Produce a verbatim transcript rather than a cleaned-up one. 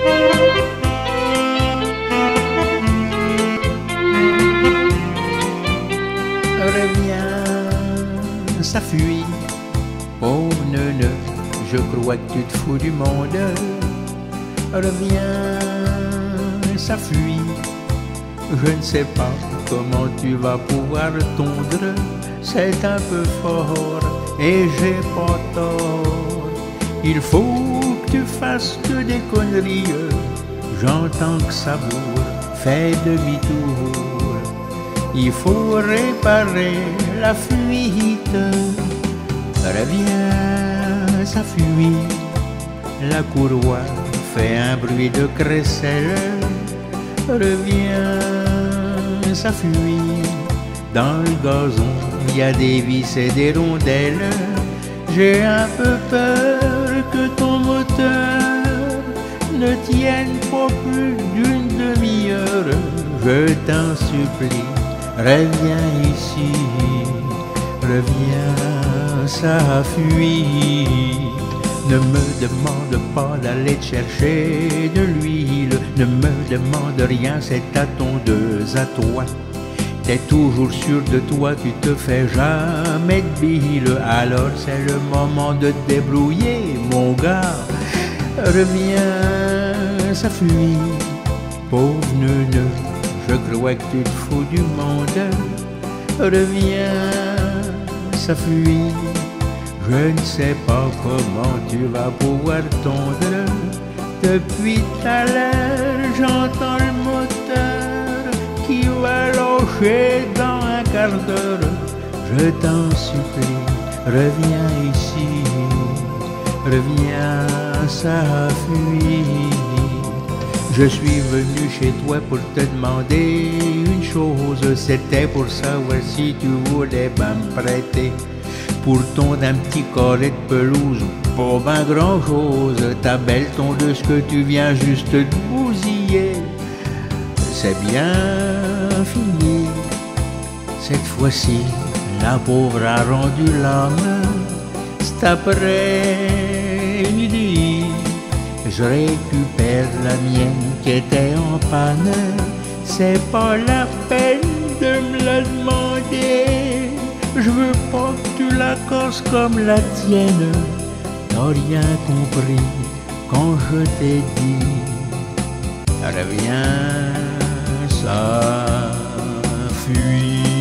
Reviens, ça fuit, pauvre neuneu, je crois que tu te fous du monde. Reviens, ça fuit, je ne sais pas comment tu vas pouvoir tondre. C'est un peu fort et j'ai pas tort. Il faut que tu fasses que des conneries. J'entends que ça bourre, fais demi-tour. Il faut réparer la fuite. Reviens, ça fuit. La courroie fait un bruit de crécelle. Reviens, ça fuit. Dans le gazon, il y a des vis et des rondelles. J'ai un peu peur que ton moteur ne tienne pas plus d'une demi-heure. Je t'en supplie, reviens ici, reviens, ça fuit. Ne me demande pas d'aller te chercher de l'huile, ne me demande rien, c'est ta tondeuse à toi. T'es toujours sûr de toi, tu te fais jamais de bile. Alors c'est le moment de te débrouiller, mon gars. Reviens, ça fuit, pauvre neuneu, je crois que tu te fous du monde. Reviens, ça fuit, je ne sais pas comment tu vas pouvoir tondre. Depuis tout à l'heure, j'entends le moteur qui va lâcher dans un quart d'heure. Je t'en supplie, reviens ici, reviens, ça fuit. Je suis venu chez toi pour te demander une chose. C'était pour savoir si tu voulais ben me prêter pour tondre un petit carré de pelouse. Pas ben grand chose, ta belle tondeuse que tu viens juste de bousiller. C'est bien fini, cette fois-ci, la pauvre a rendu l'âme. Cet après-midi, je récupère la mienne qui était en panne. C'est pas la peine de me la demander. Je veux pas que tu la casses comme la tienne. T'as rien compris quand je t'ai dit reviens, ça fuit.